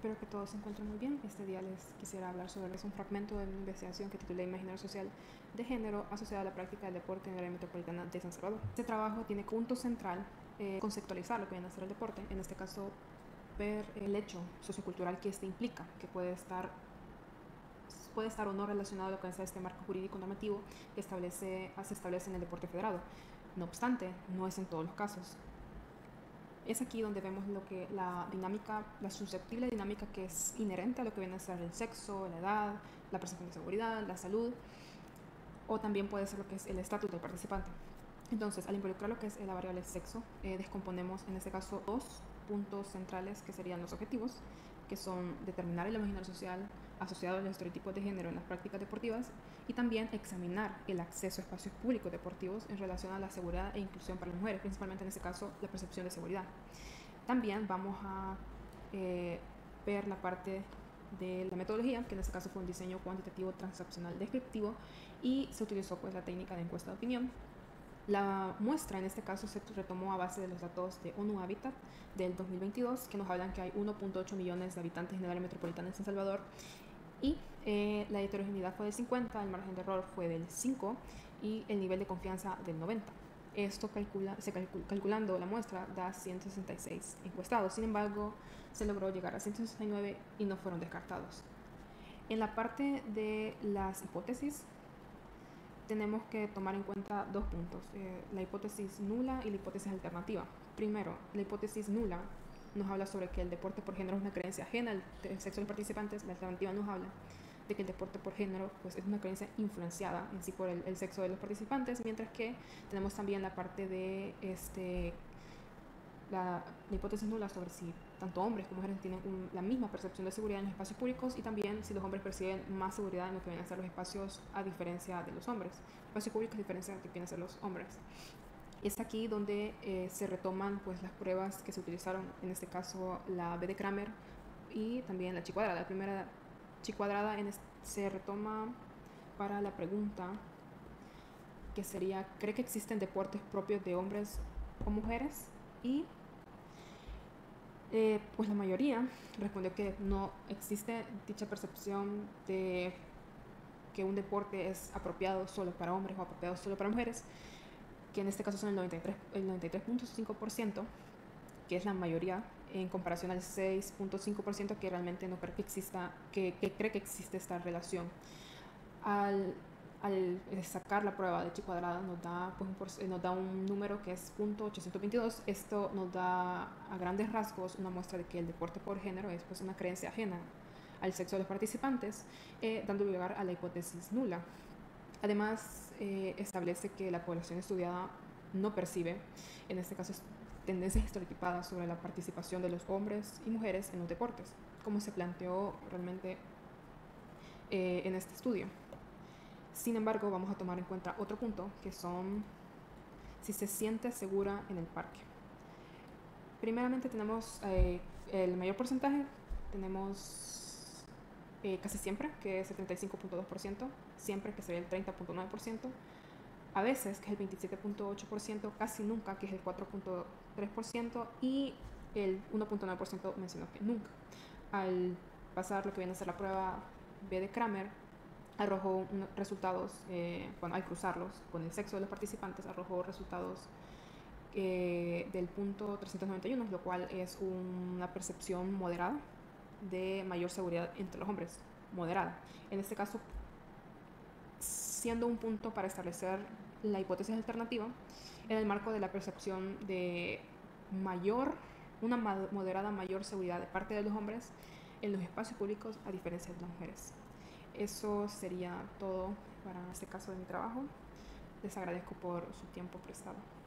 Espero que todos se encuentren muy bien. Este día les quisiera hablar sobre un fragmento de una investigación que titulé Imaginario Social de Género asociada a la práctica del deporte en el área metropolitana de San Salvador. Este trabajo tiene como punto central conceptualizar lo que viene a ser el deporte, en este caso ver el hecho sociocultural que este implica, que puede estar o no relacionado a lo que es este marco jurídico normativo que se establece en el deporte federado. No obstante, no es en todos los casos. Es aquí donde vemos la susceptible dinámica que es inherente a lo que viene a ser el sexo, la edad, la percepción de seguridad, la salud, o también puede ser lo que es el estatus del participante. Entonces, al involucrar lo que es la variable sexo, descomponemos en este caso dos puntos centrales que serían los objetivos, que son determinar el imaginario social asociado a los estereotipos de género en las prácticas deportivas y también examinar el acceso a espacios públicos deportivos en relación a la seguridad e inclusión para las mujeres, principalmente en este caso la percepción de seguridad. También vamos a ver la parte de la metodología, que en este caso fue un diseño cuantitativo transaccional descriptivo y se utilizó pues la técnica de encuesta de opinión. La muestra en este caso se retomó a base de los datos de ONU Habitat del 2022, que nos hablan que hay 1.8 millones de habitantes en el área metropolitana de San Salvador y la heterogeneidad fue del 50, el margen de error fue del 5 y el nivel de confianza del 90. Esto calculando la muestra da 166 encuestados, sin embargo se logró llegar a 169 y no fueron descartados. En la parte de las hipótesis tenemos que tomar en cuenta dos puntos, la hipótesis nula y la hipótesis alternativa. Primero, la hipótesis nula nos habla sobre que el deporte por género es una creencia ajena al sexo de los participantes. La alternativa nos habla de que el deporte por género pues, es una creencia influenciada en sí por el sexo de los participantes, mientras que tenemos también la parte de la hipótesis nula sobre si tanto hombres como mujeres tienen la misma percepción de seguridad en los espacios públicos y también si los hombres perciben más seguridad en lo que vienen a ser los espacios a diferencia de los hombres. Espacios públicos a diferencia de lo que vienen a ser los hombres. Es aquí donde se retoman pues, las pruebas que se utilizaron, en este caso la B de Kramer y también la chi cuadrada. La primera chi cuadrada se retoma para la pregunta que sería, ¿cree que existen deportes propios de hombres o mujeres? Y pues la mayoría respondió que no existe dicha percepción de que un deporte es apropiado solo para hombres o apropiado solo para mujeres, que en este caso son el 93.5%, que es la mayoría, en comparación al 6.5% que realmente no cree que exista, que cree que existe esta relación. Al sacar la prueba de chi cuadrada nos da un número que es 0.822. Esto nos da a grandes rasgos una muestra de que el deporte por género es pues una creencia ajena al sexo de los participantes, dando lugar a la hipótesis nula. Además, establece que la población estudiada no percibe, en este caso, tendencias estereotipadas sobre la participación de los hombres y mujeres en los deportes, como se planteó realmente en este estudio. Sin embargo, vamos a tomar en cuenta otro punto, que son si se siente segura en el parque. Primeramente tenemos el mayor porcentaje, tenemos casi siempre, que es el 35.2%, siempre, que sería el 30.9%, a veces, que es el 27.8%, casi nunca, que es el 4.3%, y el 1.9% mencionó que nunca. Al pasar lo que viene a ser la prueba B de Kramer, arrojó resultados, al cruzarlos con el sexo de los participantes, arrojó resultados del punto 391, lo cual es una percepción moderada de mayor seguridad entre los hombres, moderada. En este caso, siendo un punto para establecer la hipótesis alternativa en el marco de la percepción de una moderada mayor seguridad de parte de los hombres en los espacios públicos a diferencia de las mujeres. Eso sería todo para este caso de mi trabajo. Les agradezco por su tiempo prestado.